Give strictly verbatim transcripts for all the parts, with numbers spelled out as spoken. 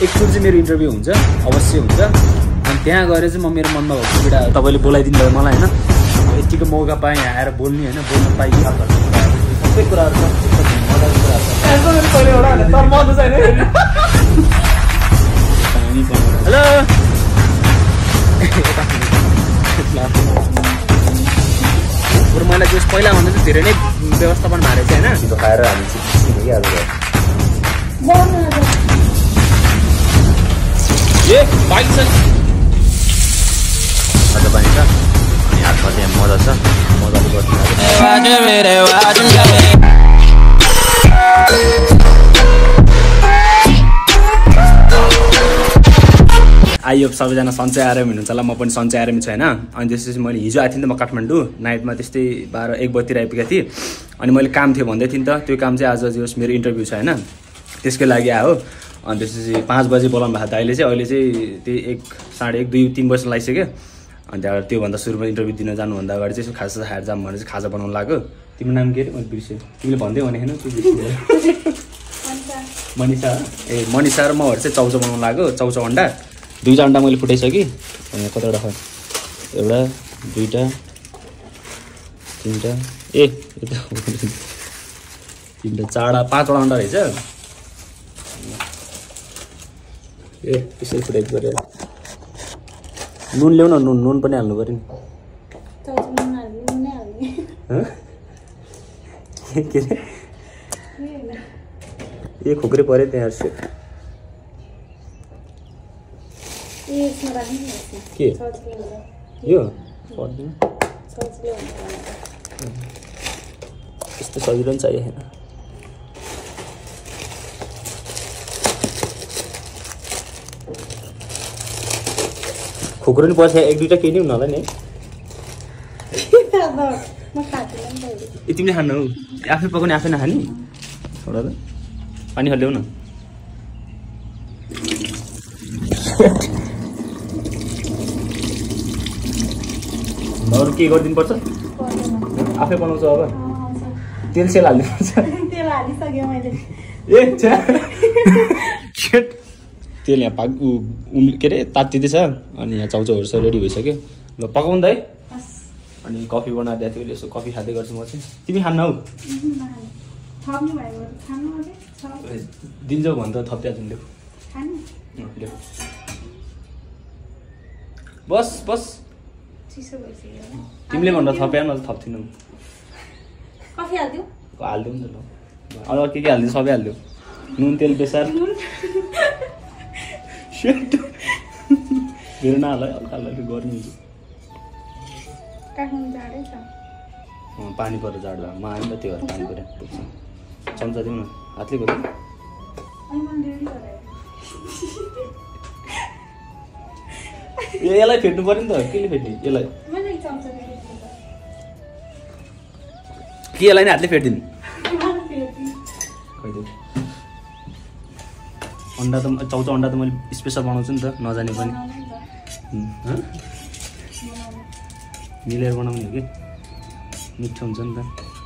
एकचोटि चाहिँ मेरो इन्टरभ्यू हुन्छ, अवश्य हुन्छ। अनि त्यहाँ गएर चाहिँ म मेरो मनमा भएको कुरा तपाईँले बोलाइदिनु भयो मलाई होइन। यतिको मौका पाएँ यहाँ आएर बोल्ने होइन, बोल्न पाइयो सबै कुराहरू छ, मजाको कुराहरू छ। हेलो बरु मलाई जस पहिला भन्दा चाहिँ धेरै नै व्यवस्थापन भएको रहेछ होइन। छिटो खाएर हामी छिटो भइहाल्छ। ए बाइक छ आज पनि छ अनि हातमा त्यहाँ मजा छ, मजाले गर्नु। आइयो सबैजना सन्चै आराम हुनुहुन्छ होला, म पनि सन्चै आरामी छु होइन। अनि त्यसपछि मैले हिजो आएको थिएँ नि त म काठमाडौँ, नाइटमा त्यस्तै बाह्र एक बजीतिर आइपुगेको थिएँ। अनि मैले काम थियो भन्दै थिएँ नि त, त्यो काम चाहिँ आज जस मेरो इन्टरभ्यू छ होइन, त्यसकै लागि आयो। अनि त्यसपछि पाँच बजी बोलाउनु भएको अहिले चाहिँ अहिले चाहिँ त्यही एक साढे एक दुई तिन बजी लागिसक्यो। अनि त्यहाँबाट त्योभन्दा सुरुमा इन्टरभ्यू दिन जानुभन्दा अगाडि चाहिँ खाजा खाएर जाऊँ भनेर चाहिँ खाजा बनाउनु लाग्यो। तिम्रो नाम के अरे मैले बिर्सेँ, तिमीले भन्दै भने होइन मनिषा। ए मनिषा र महरू चाहिँ चाउचाउ बनाउनु लाग्यो, चाउचाउ अन्डा। दुईवटा अन्डा मैले फुटाइसकेँ। कतिवटा ख एउटा दुईवटा तिनवटा ए तिनवटा चारवटा पाँचवटा अन्डा रहेछ। ए त्यसरी फुटाइ गऱ्यो। नुन ल्याउ न, नुन नुन पनि हाल्नु पऱ्यो नि। के अरे ए खोक्रे पऱ्यो त्यहाँ के यो त्यस्तो सजिलो पनि चाहियो होइन। खोक्रो नि पर्छ एक दुईवटा केही नै हुनु होला नि। ए तिमीले खानु आफै पकाउने आफै नखाने छोडा त पानी हाल्यौ न। अरू के गरिदिनु पर्छ? आफै बनाउँछ अब तेल सेल हाल्नु पर्छ। तेल हालिसक्यो मैले। ए तेल यहाँ पाक उम् के अरे तात्तिँदै छ। अनि यहाँ चाउचाउहरू छ रेडी भइसक्यो। ल पकाउनु त है। अनि कफी बनाइदिएको थियो यसो कफी खाँदै गर्छु म चाहिँ। तिमी खान्न हौ? दिन्छौ भने त थपिया दिन्छु। बस बस तिमीले भनेर थप्या न थप्थिनौ। कफी हाल्दिउ? हाल्दिउ नि त ल। अरू के के हाल्दिउ सबै हाल्दिउ। नुन तेल बेसार मेरो नहाल है हल्का हल्का गर्नु हुन्छ। पानी परेर जाडो म आयो नि त त्यो भएर पानी पऱ्यो पुग्छ। चम्चा दिउँ न हातले गर्नु। ए यसलाई फेट्नु पऱ्यो नि त केले फेट्ने यसलाई के यसलाई नै हातले फेटिदिनु। अन्डा त चाउचाउ अन्डा त मैले स्पेसल बनाउँछु नि त नजाने पनि मिलेर बनाउने हो कि मिठो हुन्छ नि त।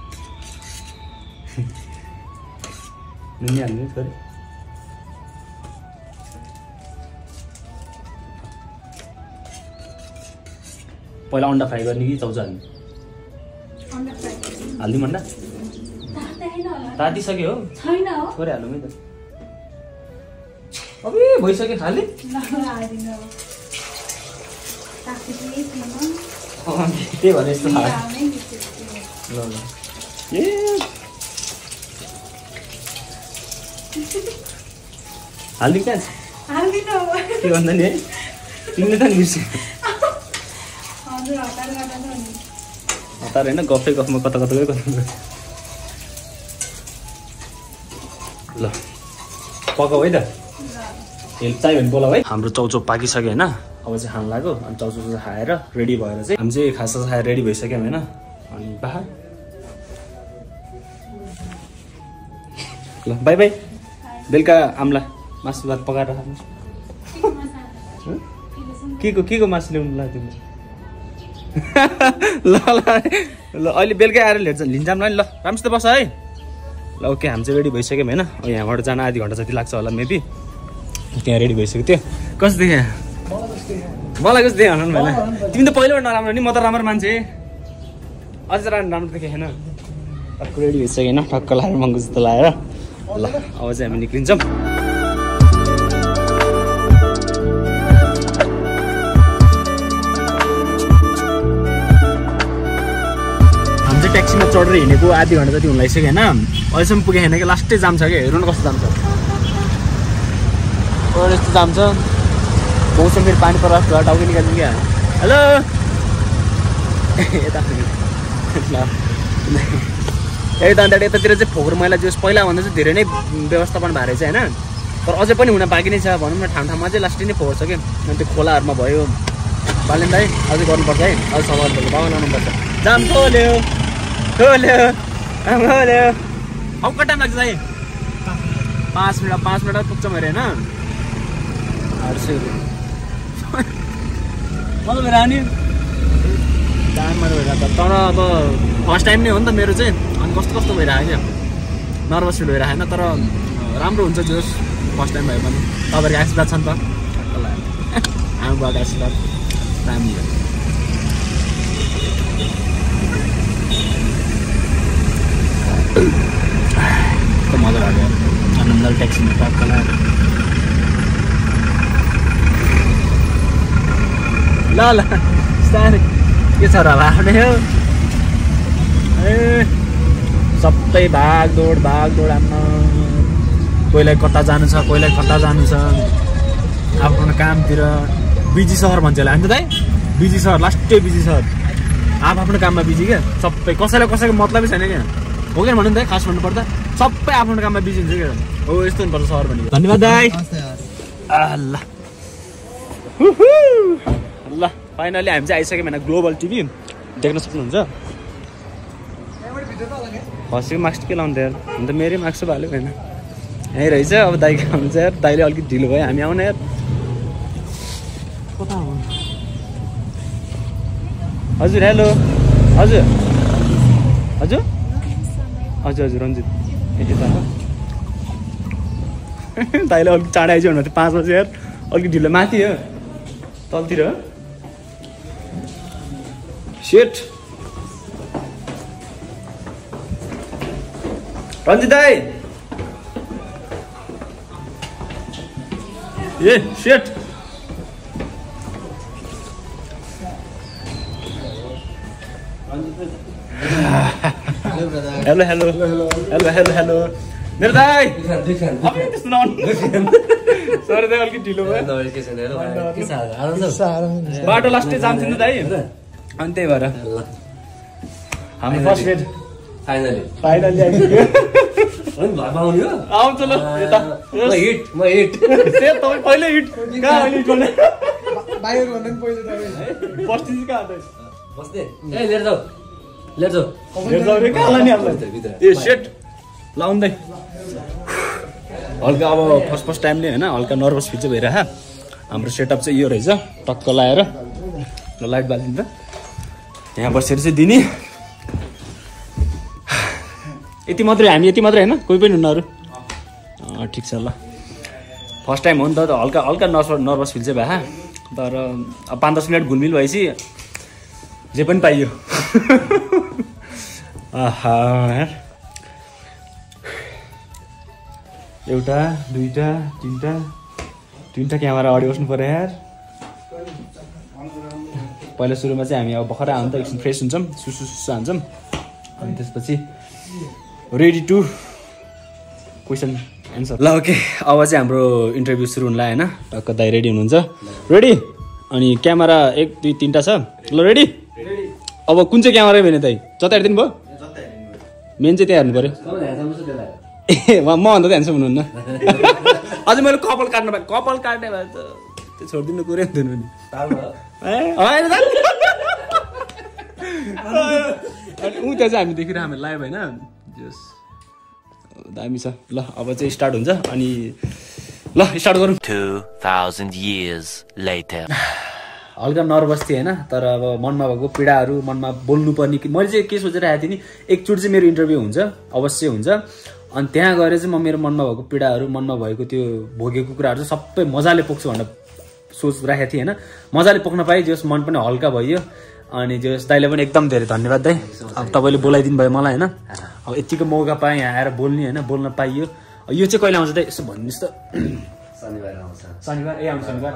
नुनी हाल्नु छोरी। पहिला अन्डा फ्राई गर्ने कि चाउचाउ हाल्ने? हालिदिउँ अन्डा? तातिसक्यो हो? छैन हो छोरी हालौँ है त। अबे भइसक्यो खाली? त्यही भने यस्तो ल ल ए हालिदिउँ कहाँ के भन्दा नि है तिमीले त नि बिर्स्यो। हतार होइन गफै गफमा कता कता गयो कता ल पकाऊ है त। हेल्प चाहियो भने बोलाऊ है। हाम्रो चाउचाउ पाकिसक्यो होइन अब चाहिँ खानु लाग्यो। अनि चाउचाउ चाहिँ खाएर रेडी भएर चाहिँ हामी चाहिँ खासा खाएर रेडी भइसक्यौँ होइन। अनि बाहा ल बाई बाई। बेलुका आम्ला मासु भात पकाएर खानुहोस्। के को के को मासु ल्याउनु लाग्यो ल ल ल अहिले बेलुकै आएर लिन्छ लिन्छौँ ल। राम्रोसित बस है ल। ओके हामी चाहिँ रेडी भइसक्यौँ होइन। यहाँबाट जान आधी घन्टा जति लाग्छ होला मेबी। त्यहाँ रेडी भइसक्यो त्यो कस्तो देख्यो मलाई कस्तो देख्यो भन भाइलाई तिमी त पहिल्यैबाट नराम्रो नि म त राम्रो मान्छे अझ राम्रो राम्रो देखेन टक्क रेडी भइसक्यो होइन ठक्क लाएर मङ्गो जस्तो लाएर ल अब चाहिँ हामी निक्लिन्छौँ हामी चाहिँ ट्याक्सीमा चढेर हिँडेको आधी घन्टा जति हुन लागिसक्यो होइन अहिलेसम्म पुगेको छैन कि लास्टै जाम छ कि हेर्नु न कस्तो जाम छ यस्तो जाम छ मौसम फेरि पानी पर्छ टाउकै निकाल्नु क्या हेलो यता यता अन्त यतातिर चाहिँ फोहोर मैला जो पहिला भन्दा चाहिँ धेरै नै व्यवस्थापन भएर चाहिँ होइन तर अझै पनि हुन बाँकी नै छ भनौँ न ठाउँ ठाउँमा चाहिँ लास्टै नै फोहोर छ कि अनि त्यो खोलाहरूमा भयो बालेन दाइ अझै गर्नुपर्छ है अझ सफा गर्नुपर्छ बाबा लाउनुपर्छ जाम खोल्यो खोल्यो खोल्यो अब कति टाइम लाग्छ दाइ पाँच मिनट पाँच मिनट पुग्छ मेरो होइन आठ सय रुपियाँ मजा भएर नि दाममा भइरहेको तर अब फर्स्ट टाइम नै हो नि त मेरो चाहिँ अनि कस्तो कस्तो भइरहेको क्या नर्भस फिल भइरहेको होइन तर राम्रो हुन्छ जोस् फर्स्ट टाइम भयो भने तपाईँहरूको आशीर्वाद छ नि त आमा बाबाको आशीर्वाद दामी हो कस्तो मजा लाग्यो आनन्दले ट्याक्सीमा टक्क लगाएर ल ल बिस्तारै के छ र आफ्नै हो ए सबै भागदौड भागदौड आम्मा कोहीलाई कता जानु छ कोहीलाई कता जानु छ आफ्नो कामतिर बिजी सहर भन्छ होला नि त दाइ बिजी सहर लास्टै बिजी सहर आफ आफ्नो काममा बिजी क्या सबै कसैलाई कसैको मतलबै छैन क्या हो क्या भन्नु त खास भन्नुपर्दा सबै आफ्नो काममा बिजी हुन्छ क्या हो यस्तो हुनुपर्छ सहर भनेको धन्यवाद दाइ ल ल फाइनली हामी चाहिँ आइसक्यौँ होइन ग्लोबल टिभी देख्न सक्नुहुन्छ हँसीको मार्क्स के लाउँथ्यो यार अन्त मेरै मार्क्स भाल्यो होइन यहीँ रहेछ अब दाइको आउनु चाहिँ यार दाइले अलिकति ढिलो भयो हामी आउन यार कता हो हजुर हेलो हजुर हजुर हजुर हजुर रन्जित यता दाइले अलिक चाँडै आइज भन्नु पाँच बजी यार अलिकति ढिलो माथि हो तलतिर सेट रन्जित दाइ ए सेट hello hello hello hello hello hello मेरो दाइ सरी दाइ अलिकति ढिलो भयो बाटो लास्टै जाम थियो नि दाइ अनि त्यही भएर हामी फर्स्ट डेट फाइनली फाइनली आइपुग्यो आउँछ ल यता हिट म हिट तपाईँ पहिल्यै हिट कहाँ अहिले हिट गर्ने बाहिर भन्दा पनि पहिले तपाईँ फर्स्ट चाहिँ कहाँ त बस्दै ए लिएर जाऊ लिएर जाऊ लिएर जाऊ रे कहाँ लाने हामीलाई ए सेट लाउँदै हल्का अब फर्स्ट फर्स्ट टाइमले होइन हल्का नर्भस फिल चाहिँ भइरह हाम्रो सेटअप चाहिँ यो रहेछ टक्क लाएर ल लाइट बालिन्छ यहाँ बसेर चाहिँ दिने यति मात्रै हामी यति मात्रै होइन कोही पनि हुन्न अरू ठिक छ ल फर्स्ट टाइम हो नि त हल्का हल्का नर्भस नर्भस फिल चाहिँ भए तर अब पाँच दस मिनट घुलमिल भएपछि जे पनि पाइयो एउटा दुईवटा तिनवटा तिनवटा क्यामेरा अगाडि बस्नु पऱ्यो यार पहिला सुरुमा चाहिँ हामी अब भर्खरै आउनु त एकछिन फ्रेस हुन्छौँ सुसु सुसु हान्छौँ अनि त्यसपछि रेडी टु क्वेसन एन्सर ल ओके अब चाहिँ हाम्रो इन्टरभ्यू सुरु हुनुलाई होइन टक्क दाइ रेडी हुनुहुन्छ रेडी अनि क्यामेरा एक दुई तिनवटा छ ल रेडी अब कुन चाहिँ क्यामेरा भने दाइ जता हेरिदिनु भयो मेन चाहिँ त्यहाँ हेर्नु पऱ्यो ए म भन्दा त ह्यान्डसम हुनुहुन्न अझै मैले कपाल काट्नु पाएँ कपाल काट्ने भए त त्यो छोडिदिनु कुरै हुँदैन नि ऊ त्यहाँ चाहिँ हामी देखिरह हामी लाइभ होइन जस दामी छ ल अब चाहिँ स्टार्ट हुन्छ अनि ल स्टार्ट गरौँ two thousand years later हल्का नर्भस थिएँ होइन तर अब मनमा भएको पीडाहरू मनमा बोल्नु पर्ने मैले चाहिँ के सोचिरहेको थिएँ नि एकचोटि चाहिँ मेरो इन्टरभ्यू हुन्छ अवश्य हुन्छ अनि त्यहाँ गएर चाहिँ म मेरो मनमा भएको पीडाहरू मनमा भएको त्यो भोगेको कुराहरू चाहिँ सबै मजाले पोख्छु भनेर सोच राखेको थिएँ होइन मजाले पोख्न पाएँ जस मन पनि हल्का भयो अनि जस दाइले पनि एकदम धेरै धन्यवाद दाइ अब तपाईँले बोलाइदिनु भयो मलाई होइन अब यतिको मौका पाएँ यहाँ आएर बोल्ने होइन बोल्न पाइयो यो चाहिँ कहिले आउँछ दाइ यसो भनिदिनुहोस् त शनिबार आउँछ शनिबार ए आउँछ शनिबार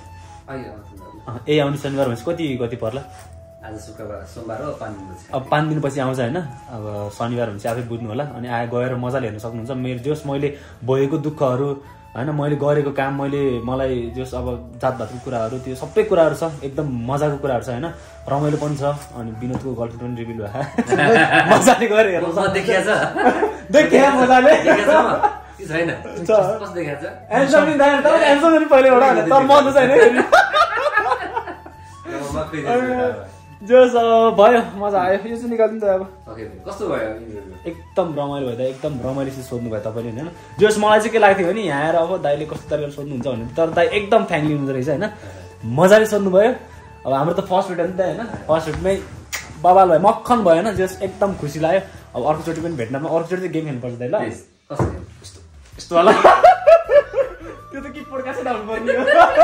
ए आउने शनिबार भनेपछि कति कति पर्ला आज शुक्रबार सोमबार हो पाँच दिन अब पाँच दिनपछि आउँछ होइन अब शनिबार भनेपछि आफै बुझ्नु होला अनि आए गएर मजाले हेर्न सक्नुहुन्छ मेरो जस मैले भएको दुःखहरू होइन मैले गरेको काम मैले मलाई जस अब जातभातको कुराहरू त्यो सबै कुराहरू छ एकदम मजाको कुराहरू छ होइन रमाइलो पनि छ अनि विनोदको गर्लफ्रेन्ड पनि रिभिल भयो मजाले गएर हेर्नु देखिया छ देखिया मजाले छैन कस्तो देखिया छ एन्सर नि दाइ तर एन्सर पनि पहिले एउटा तर मन छैन जस भयो मजा आयो यो चाहिँ निकाल्नु त अब कस्तो भयो एकदम रमाइलो भयो त एकदम रमाइलोसित सोध्नु भयो तपाईँले होइन जस मलाई चाहिँ के लाग्थ्यो भने यहाँ आएर अब दाइले कस्तो तरिकाले सोध्नुहुन्छ भने तर दाइ एकदम फ्याङ्कली हुँदो रहेछ होइन मजाले सोध्नु भयो अब हाम्रो त फर्स्ट भेट हो नि त होइन फर्स्ट भेटमै बबाल भयो मक्खन भयो होइन जस एकदम खुसी लाग्यो अब अर्कोचोटि पनि भेट्नमा अर्कोचोटि चाहिँ गेम खेल्नुपर्छ दाइ ल यस्तो वाला त्यो त किट पड्का चाहिँ डाउनु पर्ने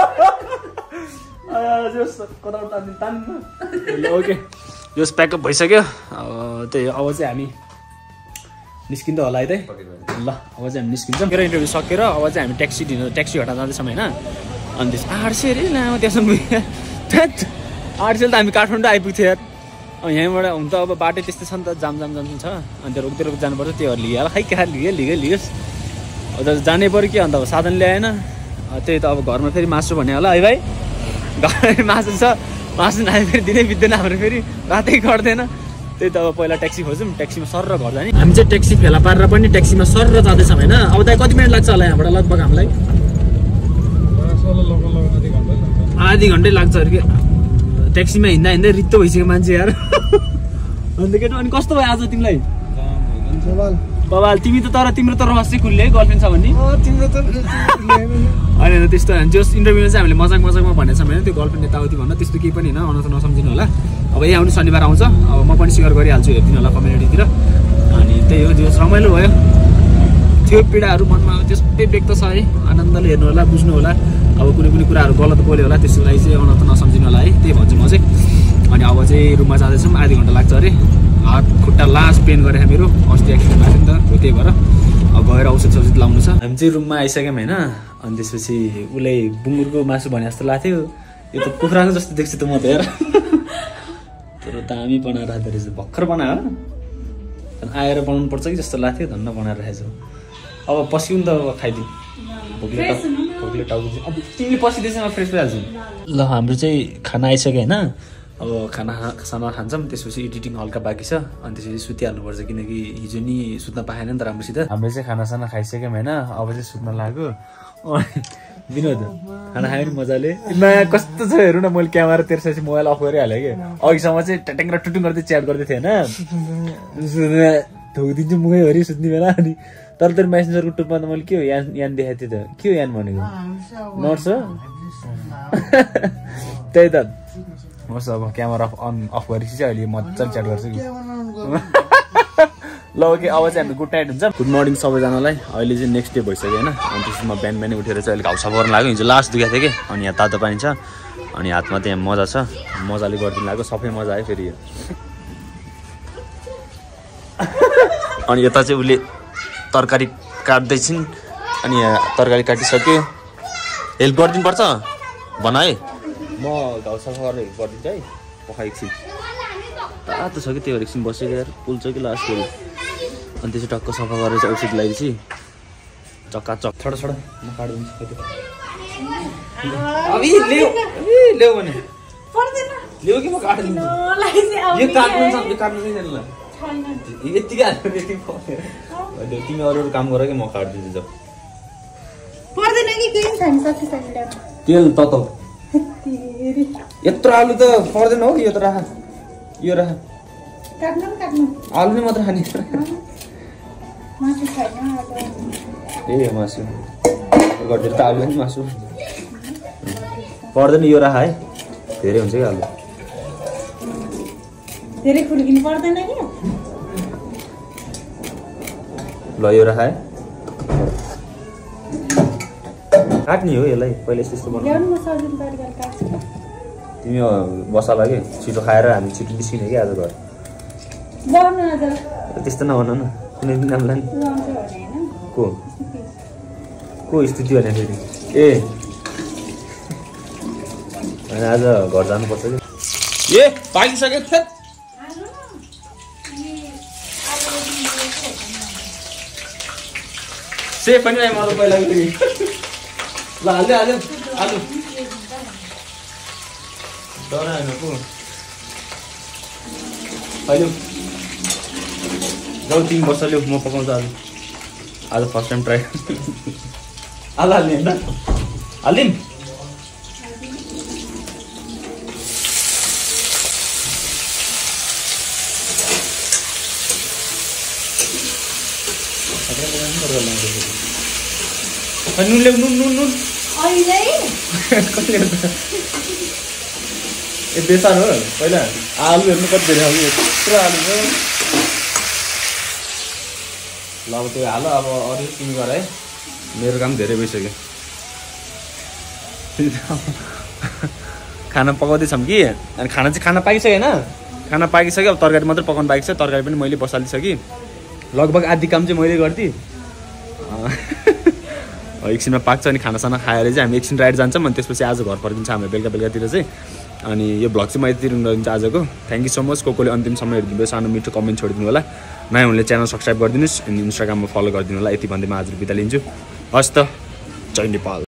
ओके यो प्याकअप भइसक्यो त्यही अब चाहिँ हामी निस्किँदा होला है त ल अब चाहिँ हामी निस्किन्छौँ मेरो इन्टरभ्यू सकेर अब चाहिँ हामी ट्याक्सी दिनु ट्याक्सी हटा जाँदैछौँ होइन अनि त्यस आठ सय अरे लामो त्यहाँसम्म आठ सय त हामी काठमाडौँ आइपुग्थ्यो यार अब यहीँबाट हुन त अब बाटो त्यस्तै छ नि त जाम जाम जाम छ अनि त्यो रोक्दै रोक्दै जानुपर्छ त्योहरू लिएर खै क्या लियो लियो लियोस् अब त जानै पऱ्यो के अन्त अब साधन ल्याएन त्यही त अब घरमा फेरि मासु भन्यो होला है भाइ घरमा मासु छ मासु नआए फेरि दिनै बित्दैन हाम्रो फेरि रातै गर्दैन त्यही त अब पहिला ट्याक्सी खोज्यौँ ट्याक्सीमा सर र घर जाने हामी चाहिँ ट्याक्सी फेला पारेर पनि ट्याक्सीमा सर र जाँदैछौँ होइन अब दाइ कति मिनट लाग्छ होला यहाँबाट लगभग हामीलाई आधी घन्टै लाग्छ अरे कि ट्याक्सीमा हिँड्दा हिँड्दै रित्तो भइसक्यो मान्छे यार अन्त केटा अनि कस्तो भयो आज तिमीलाई बबाल तिमी त तर तिम्रो त रहस्य खुल्ले है गर्लफ्रेन्ड छ भन्ने होइन त्यस्तो जस इन्टरभ्यूमा चाहिँ हामीले मजाक मजाकमा भनेको छौँ होइन त्यो गर्लफ्रेन्ड यताउति भन्न त्यस्तो केही पनि होइन अनथ नसम्झिनु होला अब यही आउने शनिबार आउँछ अब म पनि सेयर गरिहाल्छु हेरिदिनु होला कम्युनिटीतिर अनि त्यही हो त्यो रमाइलो भयो त्यो पीडाहरू मनमा त्यस्तै व्यक्त छ है आनन्दले हेर्नु होला बुझ्नु होला अब कुनै कुनै कुराहरू गलत बोल्यो होला त्यसको लागि चाहिँ अनथ नसम्झिनु होला है त्यही भन्छु म चाहिँ अनि अब चाहिँ रुममा जाँदैछौँ आधी घन्टा लाग्छ अरे हात खुट्टा लास्ट पेन गरेर मेरो अस्ति एक्सिडेन्ट भएको थियो नि त त्यही भएर अब गएर औषध सौषध लाउनु छ हामी चाहिँ रुममा आइसक्यौँ होइन अनि त्यसपछि उसले बुङ्गुरको मासु भने जस्तो लाग्थ्यो यो त कुखुराको जस्तो देख्छु त म त हेर तर दामी बनाएर राख्दो रहेछ भर्खर बनायो आएर बनाउनु पर्छ कि जस्तो लाग्थ्यो धन्न बनाएर राखेको अब पस्क्यौँ नि त अब खाइदिउँ भोकले भोकले टाउको अब तिमीले पसिदिएछ म फ्रेस भइहाल्छु ल हाम्रो चाहिँ खाना आइसक्यो होइन अब खाना खाना खान्छौँ त्यसपछि एडिटिङ हल्का बाँकी छ अनि त्यसपछि सुतिहाल्नुपर्छ किनकि हिजो नि सुत्न पाएन नि त राम्रोसित हामीले चाहिँ खानासाना खाइसक्यौँ होइन अब चाहिँ सुत्न लाग्यो विनोद खाना खायो नि मजाले नयाँ कस्तो छ हेर्नु न मैले क्यामेरा तेर्सपछि मोबाइल अफ गरिहालेँ कि अघिसम्म चाहिँ ट्याटेङ र टुटुङ गर्दै च्याट गर्दै थिएँ होइन धोइदिन्छु मुखैभरि सुत्ने बेला अनि तर तर मेसेन्जरको टुपमा त मैले के हो यान यान देखाएको थिएँ त के हो यान भनेको नर्स हो त्यही त होस् अब क्यामेरा अन अफ गरेपछि चाहिँ अहिले मजाले च्याट गर्छु कि ल ओके अब चाहिँ हामी गुड नाइट हुन्छ गुड मर्निङ सबैजनालाई अहिले चाहिँ नेक्स्ट डे भइसक्यो होइन अनि त्यसपछि म बिहान बिहानै उठेर चाहिँ अलिक हाउस सफा गर्नु लाग्यो हिजो लास्ट दुखेको थियो कि अनि यहाँ तातो पानी छ अनि हातमा त्यहाँ मजा छ मजाले गरिदिनु लाग्यो सबै मजा आयो फेरि अनि यता चाहिँ उसले तरकारी काट्दैछिन् अनि यहाँ तरकारी काटिसक्यो हेल्प गरिदिनु पर्छ भन है म घाउ सफा गरेर हेल्प गरिदिन्छु है पखा एकछिन तातो छ कि त्यही भएर एकछिन बसेको यार पुल्छ कि लास्ट फेरि अनि त्यसो टक्क सफा गरेर चाहिँ औषध लगाएपछि चक्का चक छोड छोड म काटिदिन्छु ल्याऊ भने ल्याऊ कि म काटिदिन्छु यो काट्नु छ यो काट्नु चाहिँ ल यतिकै हाल्नु तिमी अरू अरू काम गर कि म काटिदिन्छु जाऊ तेल तत यत्रो आलु त पर्दैन हो यो त राख यो राख आलु नै मात्र खाने ए मासु गरिदिएर त आलु नि मासु पर्दैन यो राख है धेरै हुन्छ कि आलु धेरै खुर्किनु पर्दैन कि ल यो राखाए काट्ने हो यसलाई पहिले यस्तो बनाऊ ल्याउनु म सजिलो तरिकाले काट्छु तिमी बसाला के छिटो खाएर हामी छिटो निस्किने कि आज घर गर्नु आज त्यस्तो नभन न कुनै दिन नामलाई लन्छ भने हैन को को स्थिति भने फेरि ए अनि आज घर जानुपर्छ कि ए पाकिसक्यो फेरि सेफ पनि म त पहिला फेरि ल हाल्यो हाल्यो आलु डरा होइन को अहिले जाऊ तिमी बस्छ ल्याउ म पकाउँछु आज आज फर्स्ट टाइम ट्राई आलु हाल्ने होइन हालिदिउँ नुन ल्याउ नुन नुन नुन अहिले कहिले ए बेसार हो पहिला आलु हेर्नु कति धेरै आलु यत्रो आलु छ ल अब त्यो हाल अब अरू तिमी गर है मेरो काम धेरै भइसक्यो खाना पकाउँदैछौँ कि अनि खाना चाहिँ खाना पाकिसक्यो होइन खाना पाकिसक्यो अब तरकारी मात्रै पकाउनु बाँकी छ तरकारी पनि मैले बसालिसकेँ लगभग आधी काम चाहिँ मैले गरिदिएँ एकछिनमा पाक्छ अनि खानासाना खाएर चाहिँ हामी एकछिन राइड जान्छौँ अनि त्यसपछि आज घर फर्किन्छ हाम्रो बेलुका बेलुकातिर चाहिँ अनि यो भ्लग चाहिँ म यतितिर गरिदिन्छु आजको थ्याङ्क यू सो मच को कोले अन्तिमसम्म हेरिदिनु सानो मिठो कमेन्ट छोडिदिनु होला नयाँ हुनेले च्यानल सब्सक्राइब गरिदिनुहोस् अनि इन्स्टाग्राममा फलो गरिदिनु होला यति भन्दै म आज बिदा लिन्छु हस् त जय नेपाल।